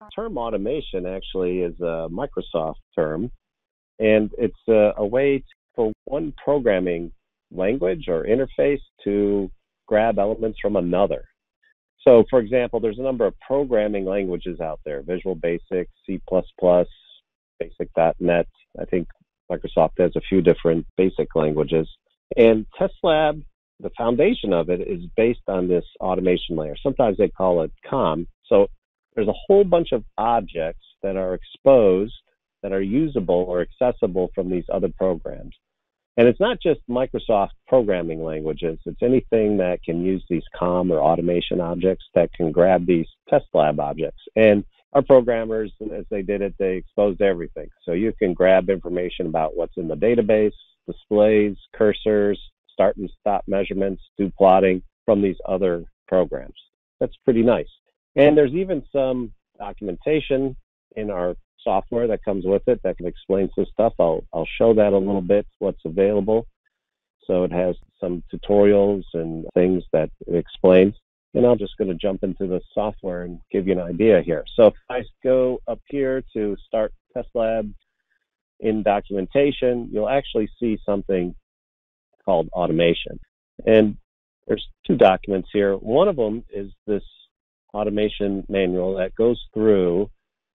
term automation actually is a Microsoft term, and it's a way for one programming language or interface to grab elements from another. So, for example, there's a number of programming languages out there: Visual Basic, C++, Basic.NET. I think Microsoft has a few different basic languages. And Testlab, the foundation of it, is based on this automation layer. Sometimes they call it COM. So there's a whole bunch of objects that are exposed, that are usable or accessible from these other programs. And it's not just Microsoft programming languages. It's anything that can use these COM or automation objects that can grab these Testlab objects. And our programmers, as they did it, they exposed everything. So you can grab information about what's in the database, displays, cursors, start and stop measurements, do plotting from these other programs. That's pretty nice. And there's even some documentation in our software that comes with it that can explain some stuff. I'll show that a little bit, what's available. So it has some tutorials and things that it explains. And I'm just going to jump into the software and give you an idea here. So if I go up here to Start Testlab in documentation, you'll actually see something called automation. And there's two documents here. One of them is this automation manual that goes through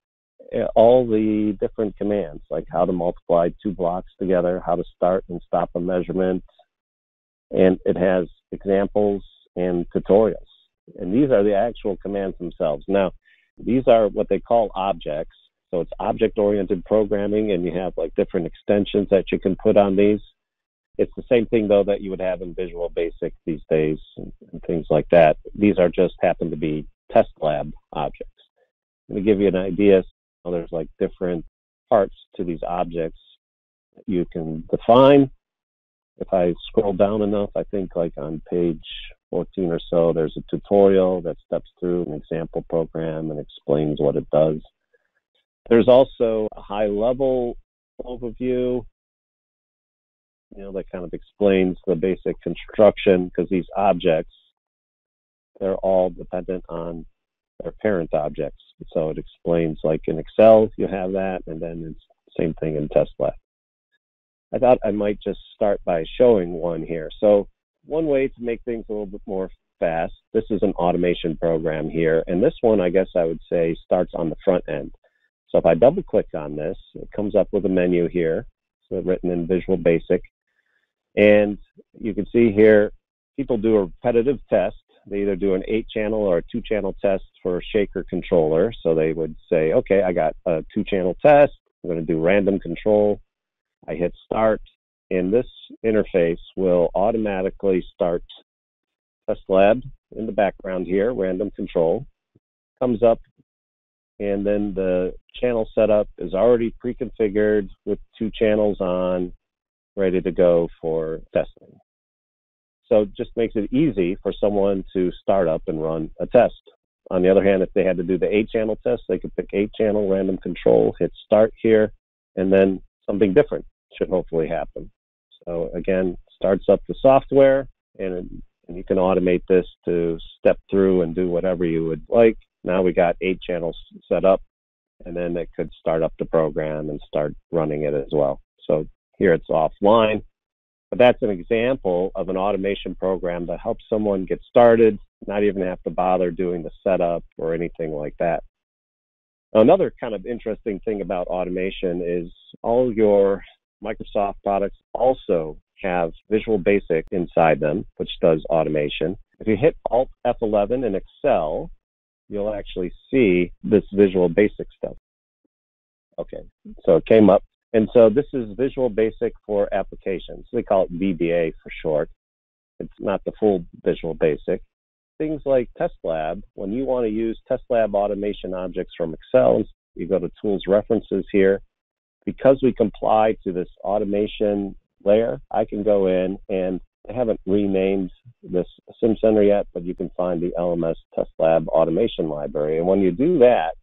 all the different commands, like how to multiply two blocks together, how to start and stop a measurement. And it has examples and tutorials. And these are the actual commands themselves. Now, these are what they call objects. So it's object-oriented programming, and you have like different extensions that you can put on these. It's the same thing, though, that you would have in Visual Basic these days and things like that. These are just happen to be Testlab objects. To give you an idea, there's like different parts to these objects that you can define. If I scroll down enough, I think like on page 14 or so, there's a tutorial that steps through an example program and explains what it does. There's also a high-level overview, that kind of explains the basic construction, because these objects, they're all dependent on their parent objects. So it explains, like in Excel, you have that, and then it's the same thing in Testlab. I thought I might just start by showing one here. So one way to make things a little bit more fast, this is an automation program here, and this one, I guess I would say, starts on the front end. So if I double-click on this, it comes up with a menu here, so written in Visual Basic. And you can see here, people do a repetitive test. They either do an 8-channel or a 2-channel test for a shaker controller. So they would say, okay, I got a 2-channel test. I'm going to do random control. I hit start, and this interface will automatically start Testlab in the background here, random control. Comes up, and then the channel setup is already pre-configured with 2 channels on, ready to go for testing. So it just makes it easy for someone to start up and run a test. On the other hand, if they had to do the 8-channel test, they could pick 8-channel random control, hit start here, and then something different should hopefully happen. So again, starts up the software, and you can automate this to step through and do whatever you would like. Now we got 8 channels set up, and then it could start up the program and start running it as well. So here it's offline, but that's an example of an automation program that helps someone get started, not even have to bother doing the setup or anything like that. Another kind of interesting thing about automation is all your Microsoft products also have Visual Basic inside them, which does automation. If you hit Alt F11 in Excel, you'll actually see this Visual Basic stuff. Okay, so it came up. And so this is Visual Basic for applications. They call it VBA for short. It's not the full Visual Basic. Things like Testlab, when you want to use Testlab automation objects from Excel, you go to Tools References here. Because we comply to this automation layer, I can go in, and I haven't renamed this Simcenter yet, but you can find the LMS Testlab automation library. And when you do that,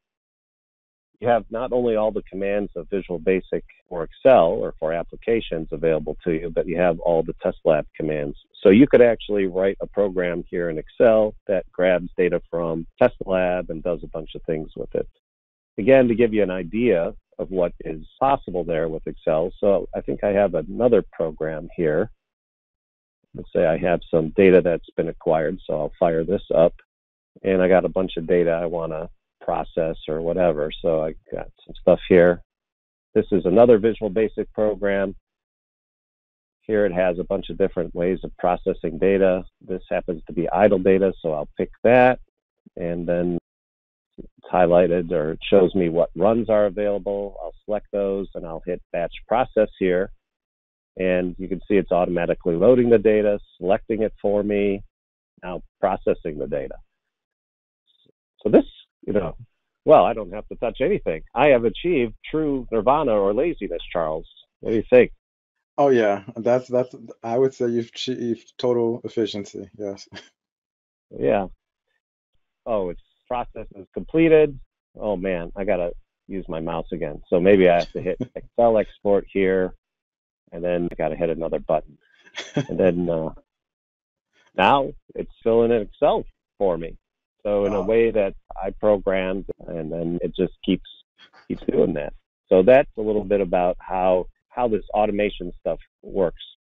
you have not only all the commands of Visual Basic or Excel or for applications available to you, but you have all the Testlab commands. So you could actually write a program here in Excel that grabs data from Testlab and does a bunch of things with it. again, to give you an idea of what is possible there with Excel. So I think I have another program here. Let's say I have some data that's been acquired, so I'll fire this up. And I got a bunch of data I want to process or whatever. So I got some stuff here. This is another Visual Basic program. Here it has a bunch of different ways of processing data. This happens to be idle data, so I'll pick that. And then it's highlighted, or it shows me what runs are available. I'll select those and I'll hit batch process here. And you can see it's automatically loading the data, selecting it for me, now processing the data. So this, well, I don't have to touch anything. I have achieved true nirvana or laziness, Charles. What do you think? Oh yeah, that's I would say you've achieved total efficiency. Yes. Yeah. Oh, its process is completed. Oh man, I gotta use my mouse again. So maybe I have to hit Excel export here, and then I gotta hit another button. And then now it's filling in Excel for me. So in a Oh, way that I programmed, and then it just keeps doing that. So that's a little bit about how this automation stuff works.